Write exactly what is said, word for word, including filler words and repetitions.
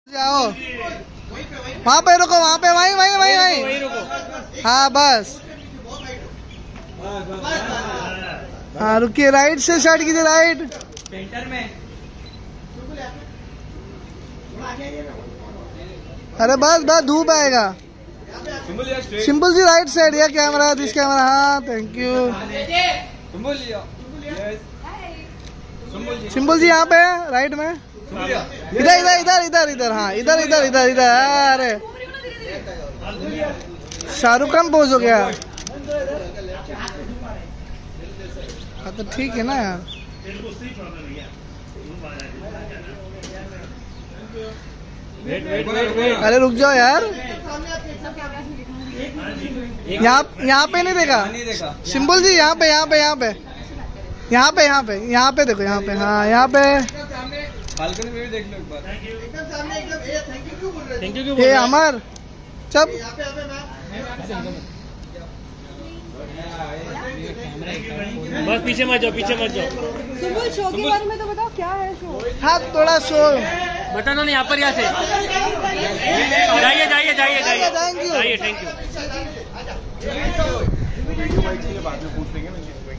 जाओ वहाँ पे रुको, वहाँ पे वहीं वहीं वहीं वहीं हाँ बस हाँ रुकिए, राइट से स्टार्ट कीजिए, राइट सेंटर में। अरे बस बस धूप आएगा। सिंपल जी राइट साइड, या कैमरा दिस कैमरा, हाँ थैंक यू। सिंपल जी यहाँ पे राइट में, इधर इधर इधर इधर इधर हाँ इधर इधर इधर इधर। अरे शाहरुख खान पोज हो गया। हाँ तो ठीक है ना यार। अरे रुक जाओ यार, यहाँ यहाँ पे नहीं देखा सिंपल जी, यहाँ पे यहाँ पे यहाँ पे यहाँ पे यहाँ पे यहाँ पे देखो, यहाँ पे हाँ यहाँ पे बालकनी में भी देख लो एक बार। एकदम सामने, एकदम थैंक यू क्यों बोल रहे हैं? थैंक यू क्यों बोल ये रहे हैं? अमर चप बस पीछे मत जाओ, पीछे मत जाओ। सुबह शो के बारे में तो बताओ, क्या है शो? हाँ थोड़ा शो बता दो ना यहाँ पर, यहाँ से जाइए जाइए जाइए जाइए थैंक यू। जाइए, थैंक यू।